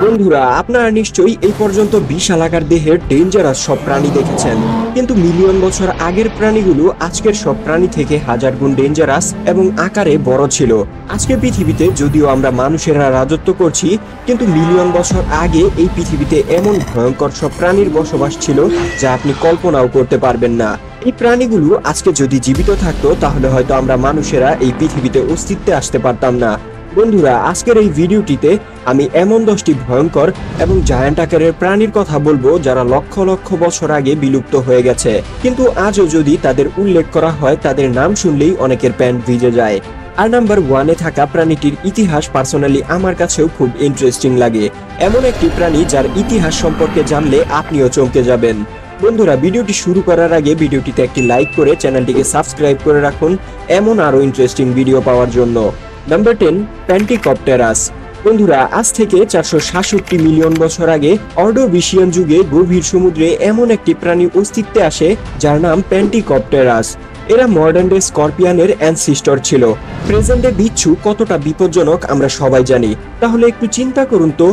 বন্ধুরা, আপনারা নিশ্চয়ই এই পর্যন্ত বিশাল আকার দেহের ডেঞ্জারাস সব প্রাণী দেখেছেন, কিন্তু মিলিয়ন বছর আগের প্রাণীগুলো আজকের সব প্রাণী থেকে হাজার গুণ ডেঞ্জারাস এবং আকারে বড় ছিল। আজকে পৃথিবীতে যদিও আমরা মানুষেরা রাজত্ব করছি, কিন্তু মিলিয়ন বছর আগে এই পৃথিবীতে এমন ভয়ঙ্কর সব প্রাণীর বসবাস ছিল যা আপনি কল্পনাও করতে পারবেন না। এই প্রাণীগুলো আজকে যদি জীবিত থাকতো তাহলে হয়তো আমরা মানুষেরা এই পৃথিবীতে অস্তিত্বে আসতে পারতাম না। বন্ধুরা, আজকের এই ভিডিওটিতে আমি এমন 10টি ভয়ঙ্কর এবং জায়ান্ট আকারের প্রাণীর কথা বলবো যারা লক্ষ লক্ষ বছর আগে বিলুপ্ত হয়ে গেছে, কিন্তু আজও যদি তাদের উল্লেখ করা হয় তাদের নাম শুনলেই অনেকের প্যান্ট ভিজে যায়। আর নাম্বার 1-এ থাকা প্রাণীটির ইতিহাস পার্সোনালি আমার কাছেও খুব ইন্টারেস্টিং লাগে। এমন একটি প্রাণী যার ইতিহাস সম্পর্কে জানলে আপনিও চমকে যাবেন। বন্ধুরা, ভিডিওটি শুরু করার আগে ভিডিওটিতে একটি লাইক করে চ্যানেলটিকে সাবস্ক্রাইব করে রাখুন এমন আরো ইন্টারেস্টিং ভিডিও পাওয়ার জন্য। Number 10, Pentecopterus. বন্ধুরা, আজ থেকে 467 মিলিয়ন বছর আগে অর্ডোভিশিয়ান যুগে গভীর সমুদ্রে এমন একটি প্রাণী অস্তিত্বে আসে যার নাম প্যান্টিকপ্টেরাস। এরা মডার্ন ডে স্করপিয়নের অ্যানসিস্টর ছিল। প্রেজেন্টে বিচ্ছু কতটা বিপজ্জনক আমরা সবাই জানি, তাহলে একটু চিন্তা করুন তো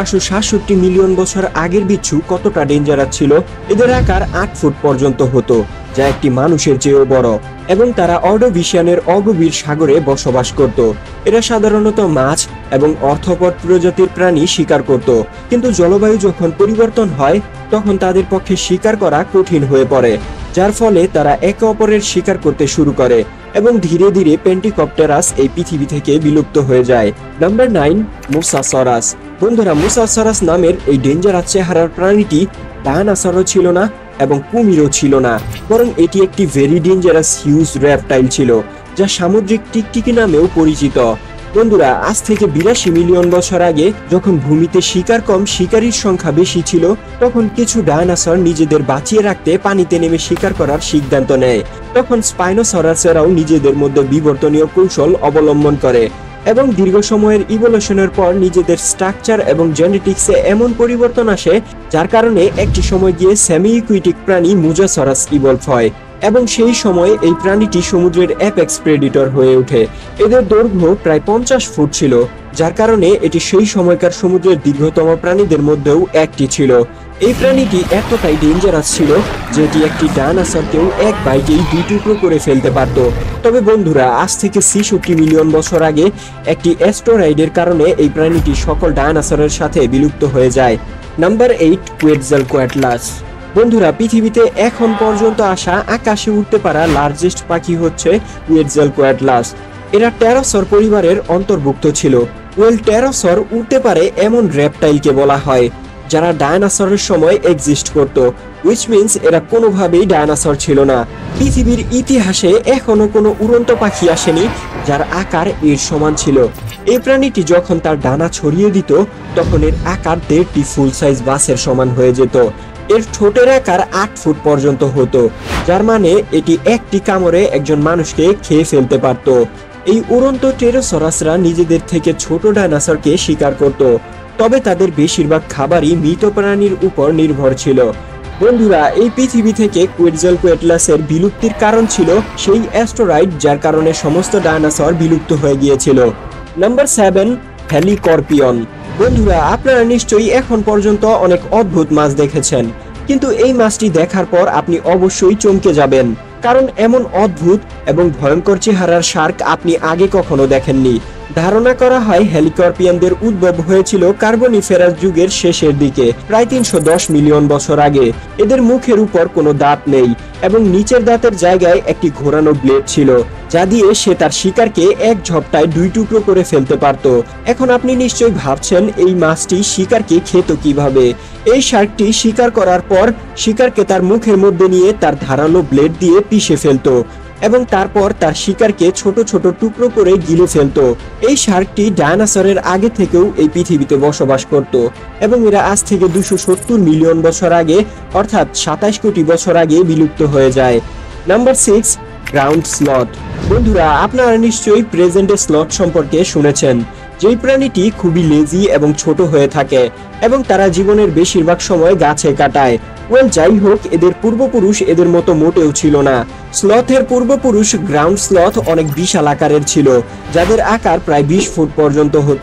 467 মিলিয়ন বছর আগের বিচ্ছু কতটা ডেঞ্জারাস ছিল। এদের আকার 8 ফুট পর্যন্ত হতো, যা একটি মানুষের চেয়েও বড়, এবং তারা অর্ডোভিশিয়ানের অগভীর সাগরে বসবাস করত। এরা সাধারণত মাছ এবং অর্থোপড প্রজাতির প্রাণী শিকার করত, কিন্তু জলবায়ু যখন পরিবর্তন হয় তখন তাদের পক্ষে শিকার করা কঠিন হয়ে পড়ে, যার ফলে তারা একে অপরের শিকার করতে শুরু করে এবং ধীরে ধীরে প্যান্টিকপ্টেরাস এই পৃথিবী থেকে বিলুপ্ত হয়ে যায়। Number 9, Mosasaurus. বন্ধুরা, মোসাসরাস নামের এই ডেঞ্জারাস চেহারার প্রাণীটি ডায়নোসরও ছিল না এবং কুমিরও ছিল না, বরং এটি একটি ভেরি ডেঞ্জারাস হিউজ রেপটাইল ছিল যা সামুদ্রিক টিকটিকি নামেও পরিচিত। বন্ধুরা, আজ থেকে 82 মিলিয়ন বছর আগে যখন ভূমিতে শিকার কম শিকারীর সংখ্যা বেশি ছিল, তখন কিছু ডায়নোসর নিজেদের বাঁচিয়ে রাখতে পানিতে নেমে শিকার করার সিদ্ধান্ত নেয়। তখন স্পাইনোসরাসেরাও নিজেদের মধ্যে বিবর্তনীয় কৌশল অবলম্বন করে এবং দীর্ঘ সময়ের ইভলিউশনের পর নিজেদের স্ট্রাকচার এবং জেনেটিক্সে এমন পরিবর্তন আসে যার কারণে একটি সময় গিয়ে সেমি ইকুইটিক প্রাণী মুজাসরাস ইভলভ হয়, এবং সেই সময় এই প্রাণীটি সমুদ্রের অ্যাপেক্স প্রেডিটর হয়ে ওঠে। এদের দৈর্ঘ্য প্রায় 50 ফুট ছিল, যার কারণে এটি সেই সময়কার সমুদ্রের দীর্ঘতম প্রাণীদের মধ্যেও একটি ছিল। এই প্রাণীটি এতটাই ডেঞ্জারাস ছিল যে এটি একটি ডায়নোসরকেও এক বাইটেই 2 টুকরো করে ফেলতে পারত। তবে বন্ধুরা, আজ থেকে 66 মিলিয়ন বছর আগে একটি অ্যাস্টেরয়েডের কারণে এই প্রাণীটি সকল ডায়নোসরের সাথে বিলুপ্ত হয়ে যায়। Number 8, Quetzalcoatlus. বন্ধুরা, পৃথিবীতে এখন পর্যন্ত আসা আকাশে উঠতে পারা লার্জেস্ট পাখি হচ্ছে কুয়েটজালকোয়াটলাস। এরা টেরোসর পরিবারের অন্তর্ভুক্ত ছিল। টেরোসর উঠতে পারে এমন রেপটাইলকে বলা হয় যারা ডায়নোসরের সময় এক্সিস্ট করত, হুইচ মিন্স এরা কোনোভাবেই ডায়নোসর ছিল না। পৃথিবীর ইতিহাসে এখনো কোনো উড়ন্ত পাখি আসেনি যার আকার এর সমান ছিল। এই প্রাণীটি যখন তার ডানা ছড়িয়ে দিত তখন এর আকার 1.5টি ফুল সাইজ বাসের সমান হয়ে যেত। এর ঠোঁটের আকার 8 ফুট পর্যন্ত হতো, যার মানে এটি একটি কামড়ে একজন মানুষকে খেয়ে ফেলতে পারত। এই উড়ন্ত টেরোসরাসরা নিজেদের থেকে ছোট ডায়নোসরকে শিকার করত, তবে তাদের বেশিরভাগ খাবারই মৃত প্রাণীর উপর নির্ভর ছিল। বন্ধুরা, এই পৃথিবী থেকে কুয়েটজালকোয়াটলাসের বিলুপ্তির কারণ ছিল সেই অ্যাস্টেরয়েড যার কারণে সমস্ত ডায়নোসর বিলুপ্ত হয়ে গিয়েছিল। Number 7, Helicoprion. বন্ধুরা, আপনারা নিশ্চয়ই এখন পর্যন্ত অনেক অদ্ভুত মাছ দেখেছেন, কিন্তু এই মাছটি দেখার পর আপনি অবশ্যই চমকে যাবেন, কারণ এমন অদ্ভুত এবং ভয়ঙ্কর চেহারার শার্ক আপনি আগে কখনো দেখেননি। ধারণা করা হয় হেলিকর্পিয়নদের উদ্ভব হয়েছিল কার্বনিফেরাস যুগের শেষের দিকে, প্রায় 310 মিলিয়ন বছর আগে। এদের মুখের উপর কোনো দাঁত নেই এবং নিচের দাঁতের জায়গায় একটি ঘোরানো ব্লেড ছিল, যা দিয়ে সে তার শিকারকে এক ঝপটায় 2 টুকরো করে ফেলতে পারত। এখন আপনি নিশ্চয়ই ভাবছেন এই মাছটি শিকারকে খেত কিভাবে। এই শার্কটি শিকার করার পর শিকারকে তার মুখের মধ্যে নিয়ে তার ধারালো ব্লেড দিয়ে পিষে ফেলত এবং তারপর তার শিকারকে ছোট ছোট টুকরো করে গিলে ফেলত। এই শার্কটি ডায়নোসরের আগে থেকেও এই পৃথিবীতে বসবাস করত এবং এরা আজ থেকে 270 মিলিয়ন বছর আগে অর্থাৎ 27 কোটি বছর আগে বিলুপ্ত হয়ে যায়। Number 6, ground sloth. বন্ধুরা, আপনারা নিশ্চয়ই প্রেজেন্টে স্লথ সম্পর্কে শুনেছেন, যেই প্রাণীটি খুবই লেজি এবং ছোট হয়ে থাকে এবং তারা জীবনের বেশিরভাগ সময় গাছে কাটায়। যাই হোক, এদের পূর্বপুরুষ এদের মতো মোটেও ছিল না। স্লথের পূর্বপুরুষ গ্রাউন্ড স্লথ অনেক বিশাল আকারের ছিল, যাদের আকার প্রায় 20 ফুট পর্যন্ত হতো।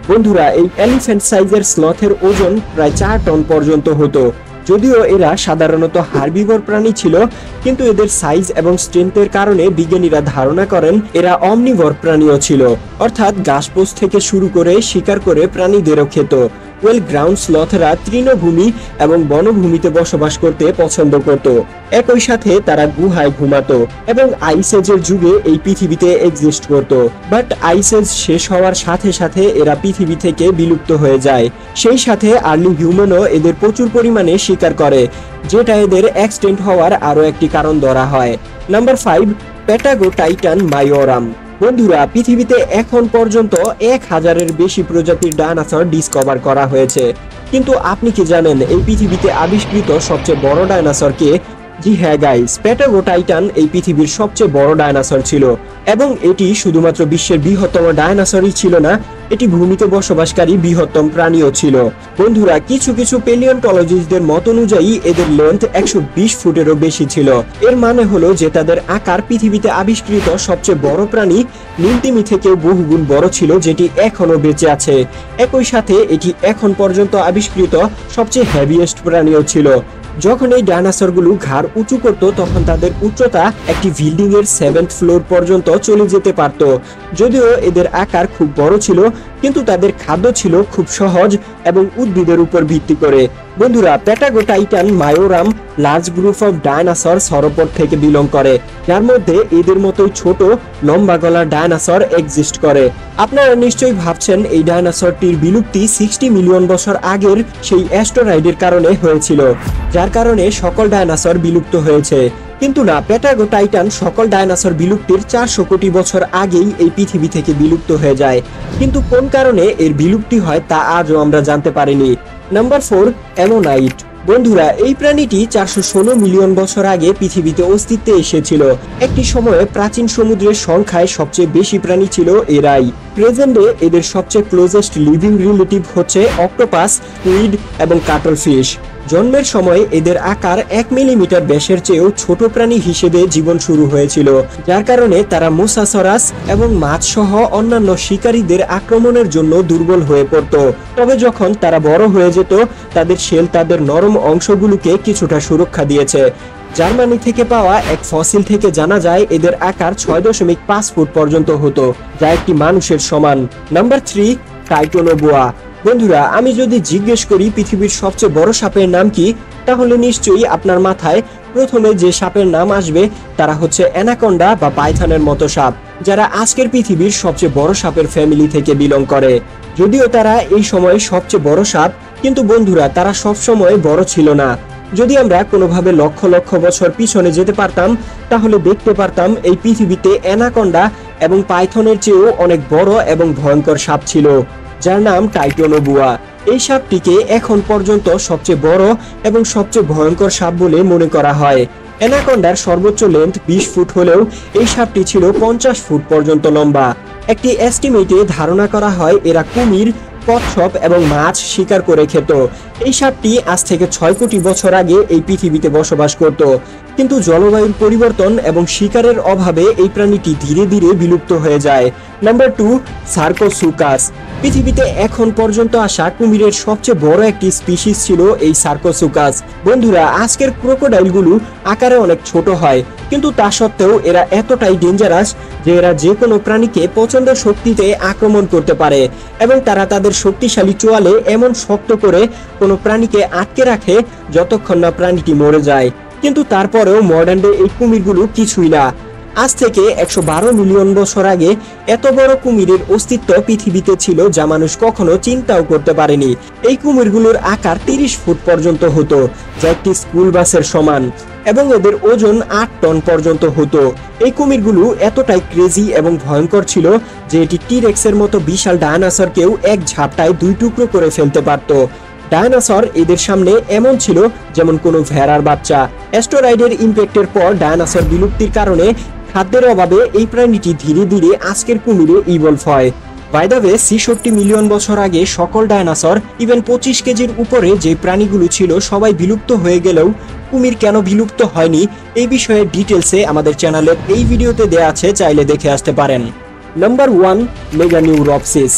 বন্ধুরা, এই এলিফ্যান্ট সাইজের স্লথের ওজন প্রায় 4 টন পর্যন্ত হতো। যদিও এরা সাধারণত হার্বিভোর প্রাণী ছিল, কিন্তু এদের সাইজ এবং স্ট্রেংথের কারণে বিজ্ঞানীরা ধারণা করেন এরা অমনিভোর প্রাণীও ছিল, অর্থাৎ ঘাসপোষ থেকে শুরু করে শিকার করে প্রাণীদেরও খেত। ওয়েল গ্রাউন্ড স্লথরা তৃণভূমি এবং বনভূমিতে বসবাস করতে পছন্দ করত। একই সাথে তারা গুহায় ঘুমাতো এবং আইস এজের যুগে এই পৃথিবীতে এক্সিস্ট করত। বাট আইস এজ শেষ হওয়ার সাথে সাথে এরা পৃথিবী থেকে বিলুপ্ত হয়ে যায়। সেই সাথে আর্লি হিউম্যানও এদের প্রচুর পরিমাণে শিকার করে, যেটা এদের এক্সটেন্ট হওয়ার আরো একটি কারণ ধরা হয়। Number 5, Patagotitan mayorum. বন্ধুরা, পৃথিবীতে এখন পর্যন্ত 1000-এর বেশি প্রজাতির ডায়নোসর ডিসকভার করা হয়েছে। কিন্তু আপনি কি জানেন এই পৃথিবীতে আবিষ্কৃত সবচেয়ে বড় ডায়নোসর কে? জি হ্যাঁ গাইস, প্যাটাগোটাইটান এই পৃথিবীর সবচেয়ে বড় ডায়নোসর ছিল এবং এটি শুধুমাত্র বিশ্বের বৃহত্তম ডায়নোসরই ছিল না, এটি ভূমিতে বসবাসকারী বৃহত্তম প্রাণীও ছিল। বন্ধুরা, কিছু কিছু প্যালিওন্টোলজিস্টদের মত অনুযায়ী এদের লেন্থ 120 ফুটেরও বেশি ছিল। এর মানে হলো যে তাদের আকার পৃথিবীতে আবিষ্কৃত সবচেয়ে বড় প্রাণী নীলতিমি থেকেও বহুগুণ বড় ছিল, যেটি এখনো বেঁচে আছে। একই সাথে এটি এখন পর্যন্ত আবিষ্কৃত সবচেয়ে হেভিয়েস্ট প্রাণীও ছিল। যখন এই ডায়নোসরগুলো ঘাড় উঁচু করত তখন তাদের উচ্চতা একটি বিল্ডিং এর 7th ফ্লোর পর্যন্ত চলে যেতে পারত। যদিও এদের আকার খুব বড় ছিল, কিন্তু তাদের খাদ্য ছিল খুব সহজ এবং উদ্ভিদের উপর ভিত্তি করে। বন্ধুরা, Patagotitan mayorum large group of dinosaur sauropod থেকে বিলং করে, যার মধ্যে এদের মতোই ছোট লম্বা গলার ডায়নোসর এক্সিস্ট করে। আপনারা নিশ্চয়ই ভাবছেন এই ডায়নোসরটির বিলুপ্তি 60 মিলিয়ন বছর আগের সেই অ্যাস্টেরয়েডের কারণে হয়েছিল, যার কারণে সকল ডায়নোসর বিলুপ্ত হয়েছে। কিন্তু না, প্যাটাগোটাইটান সকল ডায়নোসর বিলুপ্তির 400 কোটি বছর আগেই এই পৃথিবী থেকে বিলুপ্ত হয়ে যায়। কিন্তু কোন কারণে এর বিলুপ্তি হয় তা আজও আমরা জানতে পারিনি। Number 4, ammonite. বন্ধুরা, এই প্রাণীটি 416 মিলিয়ন বছর আগে পৃথিবীতে অস্তিত্বে এসেছিল। একটি সময়ে প্রাচীন সমুদ্রের সংখ্যায় সবচেয়ে বেশি প্রাণী ছিল এরাই। প্রেজেন্টে এদের সবচেয়ে ক্লোজেস্ট লিভিং রিলেটিভ হচ্ছে অক্টোপাস, স্কুইড এবং কাটলফিশ। জন্মের সময় এদের আকার 1 মিলিমিটার ব্যাসের চেয়েও ছোট প্রাণী হিসেবে জীবন শুরু হয়েছিল, যার কারণে তারা মোসাসরাস এবং মাছ সহ অন্যান্য শিকারীদের আক্রমণের জন্য দুর্বল হয়ে পড়ত। তবে যখন তারা বড় হয়ে যেত, তাদের শেল তাদের নরম অংশগুলোকে কিছুটা সুরক্ষা দিয়েছে। জার্মানি থেকে পাওয়া এক ফসিল থেকে জানা যায় এদের আকার 6.5 ফুট পর্যন্ত হতো, যা একটি মানুষের সমান। Number 3, Titanoboa. বন্ধুরা, আমি যদি জিজ্ঞেস করি পৃথিবীর সবচেয়ে বড় সাপের নাম কি, তাহলে নিশ্চয়ই আপনার মাথায় প্রথমে যে সাপের নাম আসবে তারা হচ্ছে অ্যানাকোন্ডা বা পাইথনের মতো সাপ, যারা আজকের পৃথিবীর সবচেয়ে বড় সাপের ফ্যামিলি থেকে বিলং করে। যদিও তারা এই সময় সবচেয়ে বড় সাপ, কিন্তু বন্ধুরা তারা সবসময় বড় ছিল না। যদি আমরা কোনোভাবে লক্ষ লক্ষ বছর পিছনে যেতে পারতাম, তাহলে দেখতে পারতাম এই পৃথিবীতে অ্যানাকোন্ডা এবং পাইথনের চেয়েও অনেক বড় এবং ভয়ঙ্কর সাপ ছিল, যার নাম টাইটানোবোয়া। এই সাপটিকে এখন পর্যন্ত সবচেয়ে বড় এবং সবচেয়ে ভয়ঙ্কর সাপ বলে মনে করা হয়। অ্যানাকোন্ডার সর্বোচ্চ লেন্থ 20 ফুট হলেও এই সাপটি ছিল 50 ফুট পর্যন্ত লম্বা। একটি এস্টিমেটে ধারণা করা হয় এরা কুমির, কচ্ছপ এবং মাছ শিকার করে খেত। এই সাপটি আজ থেকে 6 কোটি বছর আগে এই পৃথিবীতে বসবাস করত, কিন্তু জলবায়ুর পরিবর্তন এবং শিকারের অভাবে এই প্রাণীটি ধীরে ধীরে বিলুপ্ত হয়ে যায়। Number 2, Sarcosuchus. পৃথিবীতে এখন পর্যন্ত আসা কুমিরের সবচেয়ে বড় একটি স্পিসিস ছিল এই সার্কোসুকাস। বন্ধুরা, আজকের ক্রোকোডাইলগুলো আকারে অনেক ছোট হয়, কিন্তু তা সত্ত্বেও এরা এতটাই ডেঞ্জারাস যে এরা যে কোনো প্রাণীকে প্রচন্ড শক্তিতে আক্রমণ করতে পারে এবং তারা তাদের শক্তিশালী চোয়ালে এমন শক্ত করে কোনো প্রাণীকে আটকে রাখে যতক্ষণ না প্রাণীটি মরে যায়। কিন্তু তারপরেও মডার্ন ডে এই কুমিরগুলো কিছুই না। আজ থেকে 112 মিলিয়ন বছর আগে এত বড় কুমিরের অস্তিত্ব পৃথিবীতে ছিল, যা মানুষ কখনো চিন্তাও করতে পারেনি। এই কুমিরগুলোর আকার 30 ফুট পর্যন্ত হতো, যা একটি স্কুল বাসের সমান, এবং এদের ওজন 8 টন পর্যন্ত হতো। এই কুমিরগুলো এতটাই ক্রেজি এবং ভয়ঙ্কর ছিল যে এটি টি-রেক্সের মতো বিশাল ডায়নোসরকেও এক ঝাপটায় 2 টুকরো করে ফেলতে পারত। ডায়নোসর এদের সামনে এমন ছিল যেমন কোনো ভেড়ার বাচ্চা। অ্যাস্টেরয়েডের ইম্প্যাক্টের পর ডায়নোসর বিলুপ্তির কারণে খাদ্যের অভাবে এই প্রাণীটি ধীরে ধীরে আজকের কুমিরে ইভলভ হয়। বাই দ্য ওয়ে, 66 মিলিয়ন বছর আগে সকল ডায়নোসর, ইভেন 25 কেজির উপরে যে প্রাণীগুলো ছিল সবাই বিলুপ্ত হয়ে গেলেও কুমির কেন বিলুপ্ত হয়নি এই বিষয়ে ডিটেলসে আমাদের চ্যানেলের এই ভিডিওতে দেয়া আছে, চাইলে দেখে আসতে পারেন। Number 1, Meganeuropsis.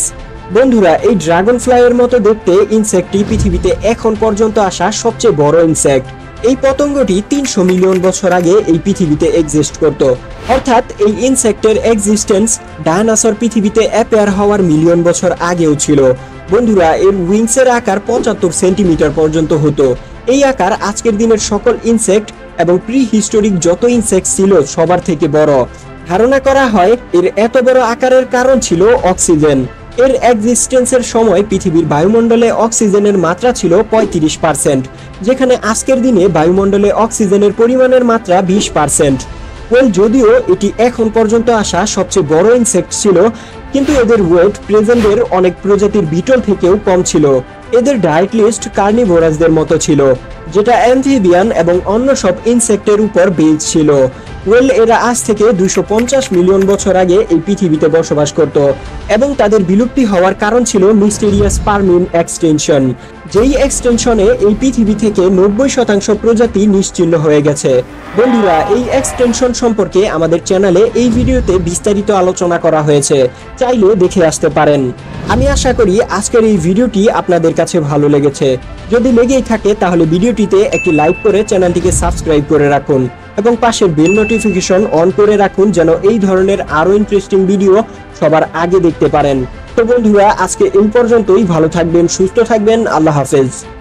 বন্ধুরা, এই ড্রাগন ফ্লাইয়ের মতো দেখতে ইনসেক্টটি পৃথিবীতে এখন পর্যন্ত আসা সবচেয়ে বড় ইনসেক্ট। এই পতঙ্গটি 300 মিলিয়ন বছর আগে এই পৃথিবীতে এক্সিস্ট করত। অর্থাৎ এই ইনসেক্টের এক্সিস্টেন্স ডায়নোসর পৃথিবীতে অ্যাপিয়ার হওয়ার মিলিয়ন বছর আগেও ছিল। বন্ধুরা, এর উইংসের আকার 75 সেন্টিমিটার পর্যন্ত হতো। এই আকার আজকের দিনের সকল ইনসেক্ট এবং প্রি হিস্টোরিক যত ইনসেক্ট ছিল সবার থেকে বড়। ধারণা করা হয় এর এত বড় আকারের কারণ ছিল অক্সিজেন। এর এক্সিস্টেন্সের সময় পৃথিবীর বায়ুমণ্ডলে অক্সিজেনের মাত্রা ছিল 35%, যেখানে আজকের দিনে বায়ুমণ্ডলে অক্সিজেনের পরিমাণের মাত্রা 20%। যদিও এটি এখন পর্যন্ত আসা সবচেয়ে বড় ইনসেক্ট ছিল, কিন্তু এদের ওয়েট প্রেজেন্টের অনেক প্রজাতির বিটল থেকেও কম ছিল। এদের ডায়েট লিস্ট কার্নিভোরাসদের মতো ছিল, যেটা অ্যাম্ফিবিয়ান এবং অন্য সব ইনসেক্টের উপর বেস ছিল। এরা আজ থেকে 250 মিলিয়ন বছর আগে এই পৃথিবীতে বসবাস করত এবং তাদের বিলুপ্তি হওয়ার কারণ ছিল মিস্টেরিয়াস পারমিন এক্সটেনশন, যেই এক্সটেনশনে এই পৃথিবী থেকে 90% প্রজাতি নিশ্চিহ্ন হয়ে গেছে। বন্ধুরা, এই এক্সটেনশন সম্পর্কে আমাদের চ্যানেলে এই ভিডিওতে বিস্তারিত আলোচনা করা হয়েছে, চাইলে দেখে আসতে পারেন। আমি আশা করি আজকের এই ভিডিওটি আপনাদের কাছে ভালো লেগেছে। যদি লেগেই থাকে তাহলে ভিডিওটিতে একটি লাইক করে চ্যানেলটিকে সাবস্ক্রাইব করে রাখুন এবং পাশের বেল নোটিফিকেশন অন করে রাখুন, যেন এই ধরনের আরো ইন্টারেস্টিং ভিডিও সবার আগে দেখতে পারেন। তো বন্ধুরা, আজকে এই পর্যন্তই। ভালো থাকবেন, সুস্থ থাকবেন। আল্লাহ হাফেজ।